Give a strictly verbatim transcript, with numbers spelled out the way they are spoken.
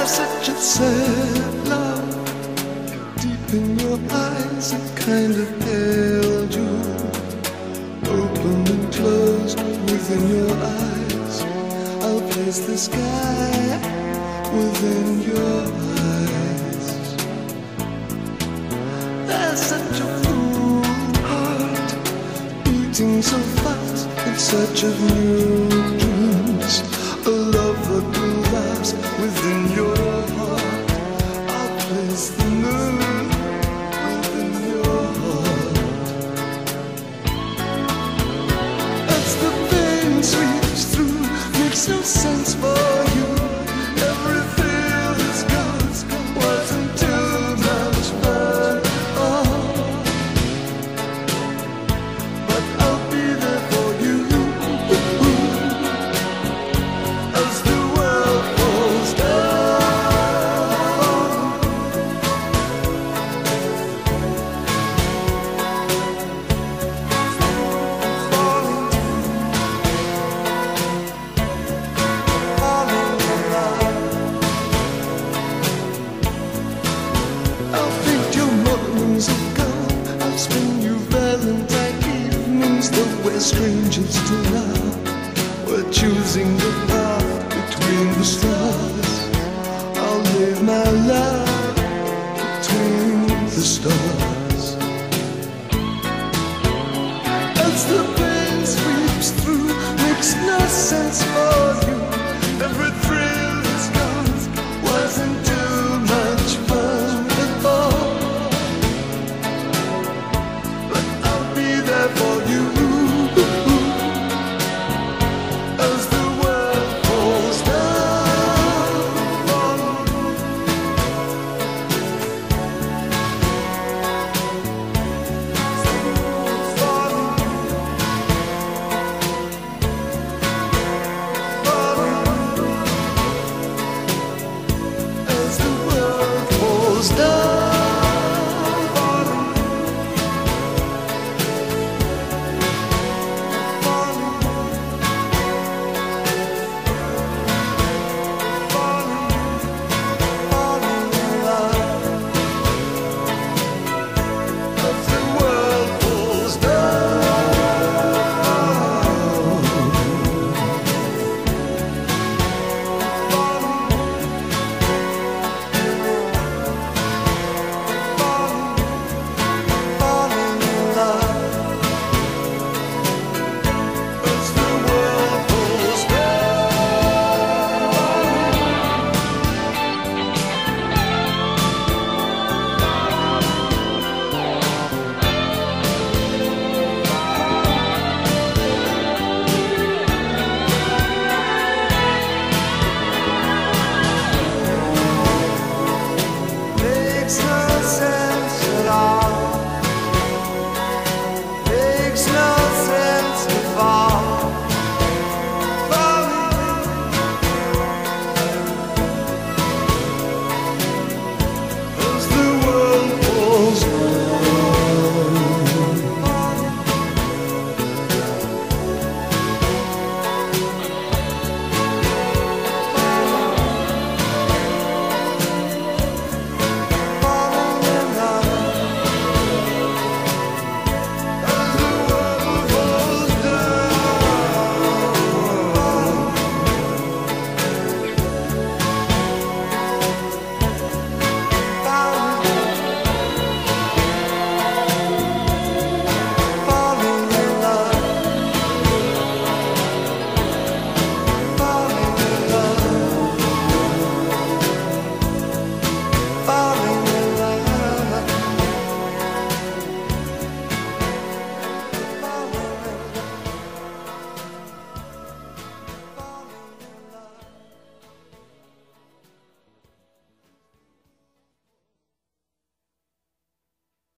There's such a sad love deep in your eyes, it kind of held you, open and closed within your eyes. I'll place the sky within your eyes. There's such a full heart beating so fast, it's such a new dreams, a love that will last within your heart. I'll place the moon within your heart. That's the pain sweeps through, makes no sense for you. Everything is gone, wasn't too much fun. Oh, but I'll be there for you as the world falls down. Falling, falling around. I'll paint your mornings of gold, I'll spend you Valentine evenings, though we're strangers till now. We're choosing the path between the stars. I'll live my life between the stars.